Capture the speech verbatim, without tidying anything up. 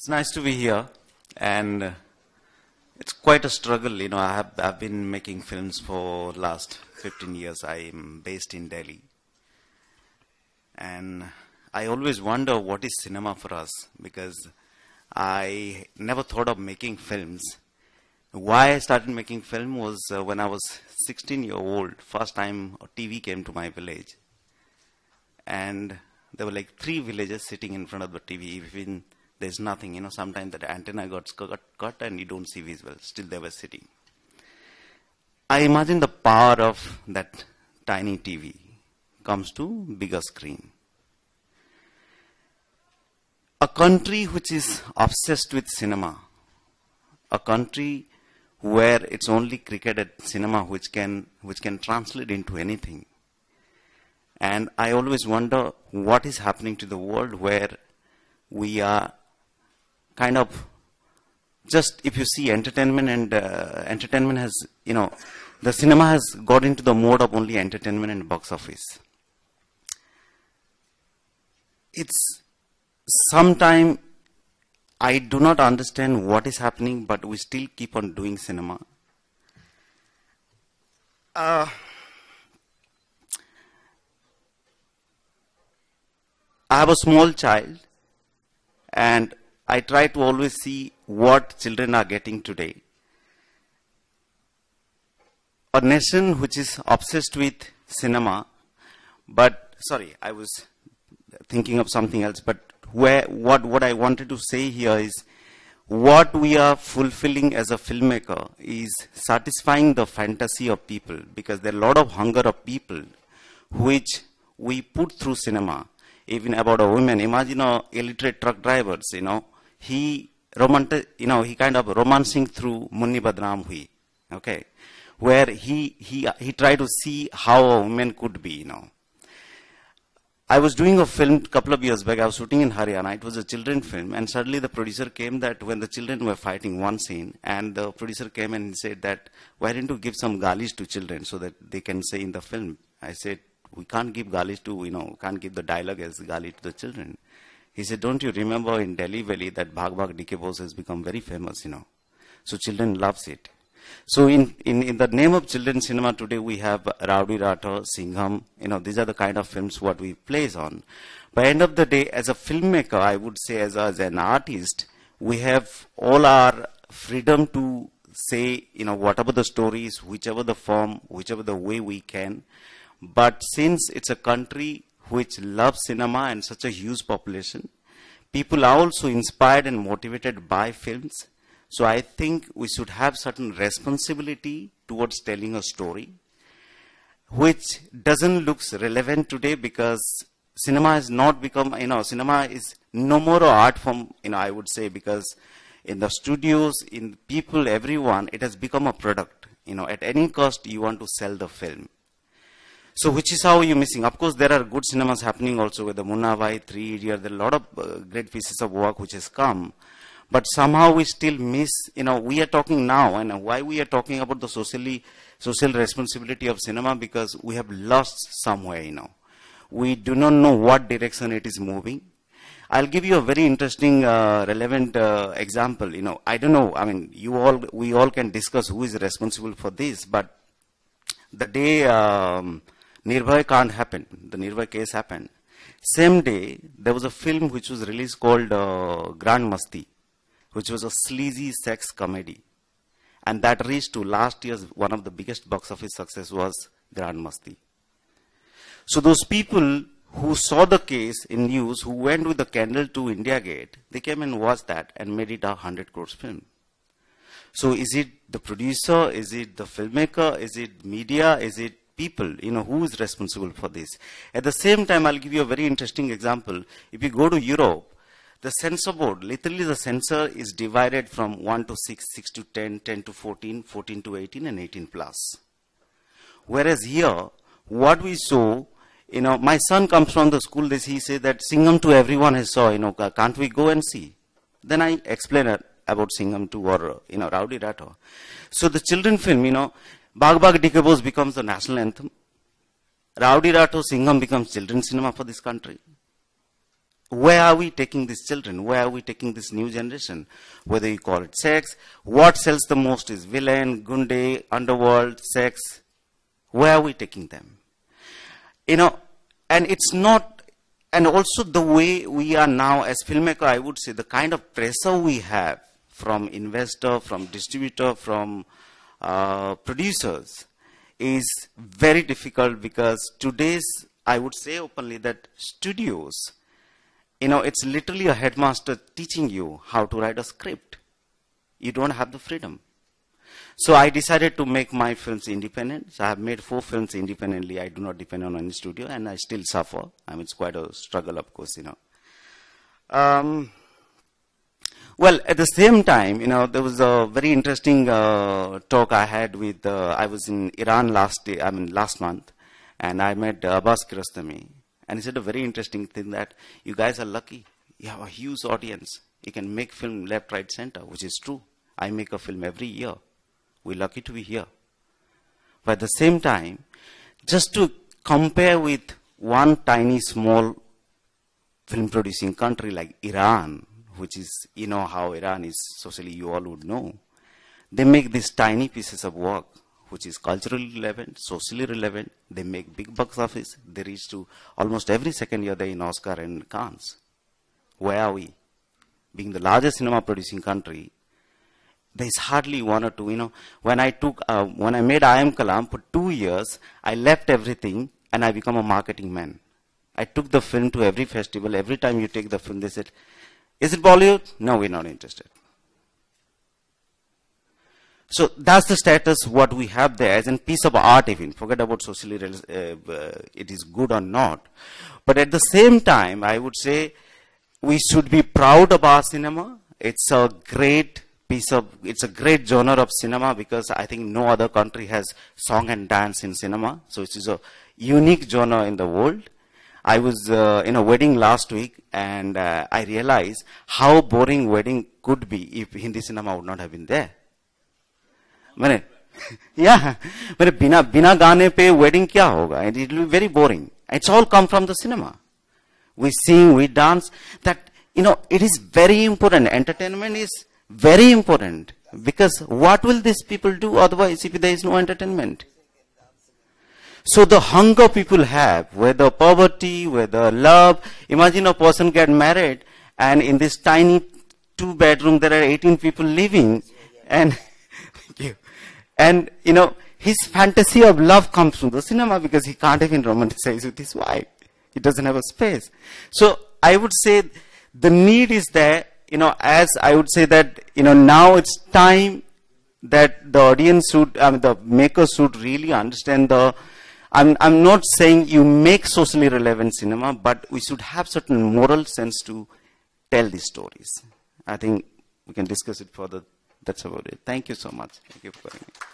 It's nice to be here, and uh, it's quite a struggle. You know, I have I've been making films for last fifteen years. I'm based in Delhi, and I always wonder what is cinema for us, because I never thought of making films. Why I started making film was uh, when I was sixteen year old. First time a T V came to my village, and there were like three villagers sitting in front of the T V. Even there's nothing, you know, sometimes the antenna got cut, cut and you don't see visual. Still they were sitting. I imagine the power of that tiny T V comes to bigger screen. A country which is obsessed with cinema, a country where it's only cricket and cinema which can which can translate into anything. And I always wonder what is happening to the world where we are kind of just, if you see entertainment and uh, entertainment has, you know, the cinema has got into the mode of only entertainment and box office. It's sometime I do not understand what is happening, but we still keep on doing cinema. Uh, I have a small child, and I try to always see what children are getting today. A nation which is obsessed with cinema, but, sorry, I was thinking of something else, but where, what, what I wanted to say here is, what we are fulfilling as a filmmaker is satisfying the fantasy of people, because there are a lot of hunger of people which we put through cinema. Even about a woman, imagine a illiterate truck drivers, you know, he romantic, you know, he kind of romancing through Munni Badnaam Hui, okay, where he, he, he tried to see how a woman could be, you know. I was doing a film a couple of years back. I was shooting in Haryana. It was a children's film, and suddenly the producer came that when the children were fighting one scene, and the producer came and said that, why didn't you give some galis to children so that they can say in the film? I said, we can't give galis to, you know, can't give the dialogue as gali to the children. He said, don't you remember in Delhi Valley that Bhag Bhag D K Bose has become very famous, you know. So children loves it. So in, in, in the name of children's cinema today, we have Rowdy Rathore, Singham, you know, these are the kind of films what we plays on. By end of the day, as a filmmaker, I would say as, a, as an artist, we have all our freedom to say, you know, whatever the stories, whichever the form, whichever the way we can. But since it's a country which loves cinema and such a huge population, people are also inspired and motivated by films. So I think we should have certain responsibility towards telling a story, which doesn't look relevant today because cinema has not become, you know, cinema is no more an art form, you know, I would say, because in the studios, in people, everyone, it has become a product. You know, at any cost, you want to sell the film. So which is how you're missing. Of course, there are good cinemas happening also with the Munna Bhai, Three Idiots. There are a lot of uh, great pieces of work which has come. But somehow we still miss, you know, we are talking now, and why we are talking about the socially, social responsibility of cinema, because we have lost somewhere, you know. We do not know what direction it is moving. I'll give you a very interesting, uh, relevant uh, example, you know. I don't know, I mean, you all, we all can discuss who is responsible for this, but the day um, Nirbhay can't happen, the Nirbhay case happened, same day, there was a film which was released called uh, Grand Masti, which was a sleazy sex comedy. And that reached to last year's one of the biggest box office success was Grand Masti. So those people who saw the case in news, who went with the candle to India Gate, they came and watched that and made it a hundred crores film. So is it the producer? Is it the filmmaker? Is it media? Is it people? You know, who is responsible for this? At the same time, I'll give you a very interesting example. If you go to Europe, the censor board, literally the censor is divided from one to six, six to ten, ten to fourteen, fourteen to eighteen, and eighteen plus. Whereas here, what we saw, you know, my son comes from the school, this he said that Singham two everyone has saw, you know, can't we go and see? Then I explain about Singham two or, you know, Rowdy Rathore. So the children film, you know, Bhag Bhag D K Bose becomes the national anthem. Rowdy Rathore, Singham becomes children's cinema for this country. where are we taking these children? Where are we taking this new generation? Whether you call it sex, what sells the most is villain, gunde, underworld, sex. Where are we taking them? You know, and it's not, and also the way we are now as filmmaker, I would say the kind of pressure we have from investor, from distributor, from uh, producers is very difficult, because today's, I would say openly that studios, you know, it's literally a headmaster teaching you how to write a script. You don't have the freedom. So I decided to make my films independent. So I have made four films independently. I do not depend on any studio, and I still suffer. I mean, it's quite a struggle, of course, you know. Um, well, at the same time, you know, there was a very interesting uh, talk I had with, uh, I was in Iran last day, I mean, last month, and I met uh, Abbas Kiarostami. And he said a very interesting thing, that you guys are lucky. You have a huge audience. You can make film left, right, center, which is true. I make a film every year. We're lucky to be here. But at the same time, just to compare with one tiny small film producing country like Iran, which is, you know how Iran is socially, you all would know. They make these tiny pieces of work, which is culturally relevant, socially relevant. They make big box office. They reach to almost every second year they're in Oscar and Cannes. Where are we? Being the largest cinema producing country, there's hardly one or two, you know. When I took, uh, when I made I Am Kalam for two years, I left everything and I become a marketing man. I took the film to every festival. Every time you take the film, they said, is it Bollywood? No, we're not interested. So that's the status what we have there as a piece of art even. Forget about socially, uh, uh, it is good or not. But at the same time, I would say we should be proud of our cinema. It's a great piece of, it's a great genre of cinema, because I think no other country has song and dance in cinema. So it is a unique genre in the world. I was uh, in a wedding last week, and uh, I realized how boring wedding could be if Hindi cinema would not have been there. मैंने, yeah, मैंने बिना बिना गाने पे wedding क्या होगा? And it will be very boring. It's all come from the cinema. We sing, we dance. That, you know, it is very important. Entertainment is very important, because what will these people do otherwise if there is no entertainment? So the hunger people have, whether poverty, whether love. Imagine a person get married, and in this tiny two bedroom there are eighteen people living, and and you know, his fantasy of love comes from the cinema, because he can't even romanticize with his wife. He doesn't have a space. So I would say the need is there. You know, as I would say that, you know, now it's time that the audience should, I mean, the makers should really understand the, I'm, I'm not saying you make socially relevant cinema, but we should have certain moral sense to tell these stories. I think we can discuss it further. That's about it. Thank you so much. Thank you for having me.